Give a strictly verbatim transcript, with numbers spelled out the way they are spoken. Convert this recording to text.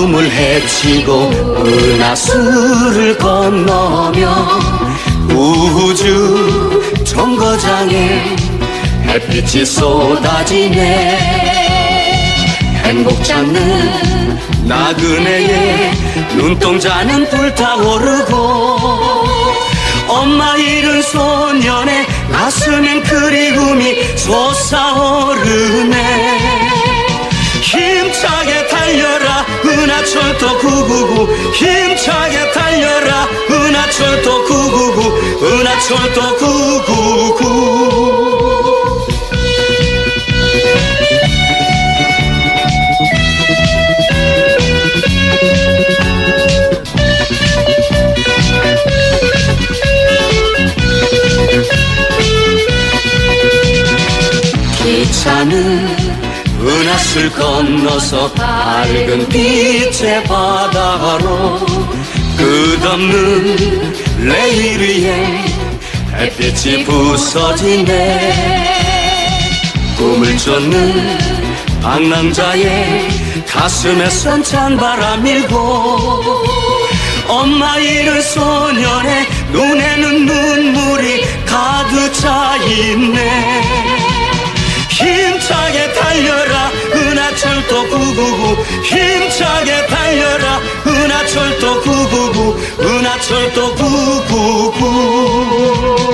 숨을 헤치고 은하수를 건너며 우주 정거장에 햇빛이 쏟아지네. 행복 찾는 나그네의 눈동자는 불타오르고 엄마 잃은 소년의 가슴엔 그리움이 솟아오르네. 힘차게 달려라 은하철도 구구구, 힘차게 달려라 은하철도 구구구, 은하철도 구구구. 기차는 은하수를 건너서 밝은 빛의 바다로 끝없는 레일 위에 햇빛이 부서지네. 꿈을 쫓는 방랑자의 가슴에선 찬바람 일고 엄마 잃은 소년의 눈에는 눈물이 가득 차 있네. 힘차게 달려라 은하철도 구구구, 힘차게 달려라 은하철도 구구구, 은하철도 구구구.